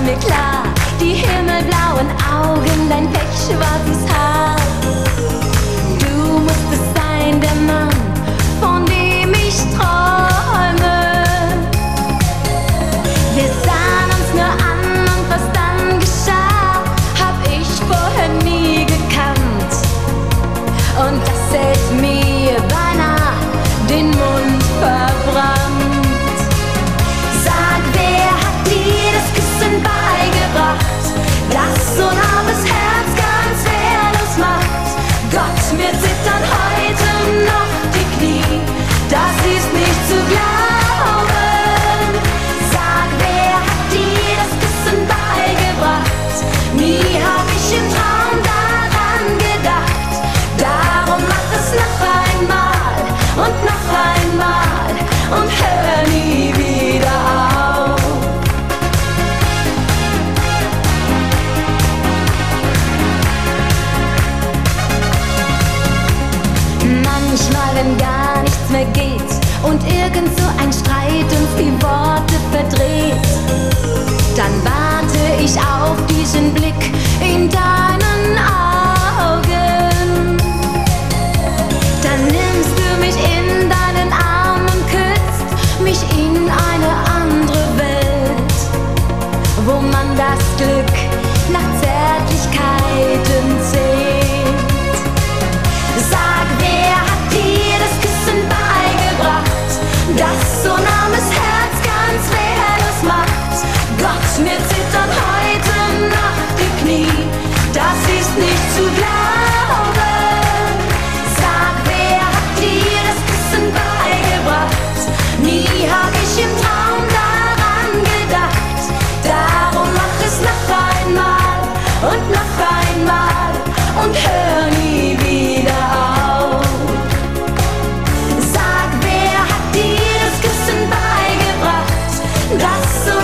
mir klar, die himmelblauen Augen, dein pechschwarzes Haar. Du musstest sein, der Mann, von dem ich träume. Wir sahen uns nur an und was dann geschah, hab ich vorher nie gekannt. Und das hält mir beinahe den Mund verbrannt. Sag, wer hat dir das Küssen beigebracht, das so ein armes Herz ganz wehrlos macht? Gott, mir zittern heute noch die Knie, das ist nicht zu glauben. Sag, wer hat dir das Küssen beigebracht? Nie hab ich im Traum daran gedacht. Darum mach es noch einmal und noch einmal und hör nie wieder auf. Manchmal, wenn gar nichts mehr geht und irgend so ein Streit uns die Worte verdreht, dann warte ich auf diesen Blick in deinen Augen. Dann nimmst du mich in deinen Arm und küsst mich in eine andere Welt, wo man das Glück nach Zärtlichkeiten zählt. Sag, wer hat dir das Küssen beigebracht, das so ein armes Herz ganz wehrlos macht? Gott, mir zittern heute noch die Knie, das ist nicht zu glauben. Sag, wer hat dir das Küssen beigebracht? Nie hab ich im Traum daran gedacht. Darum mach es noch einmal und noch einmal und hör nie wieder auf. Sag, wer hat dir das Küssen beigebracht, das so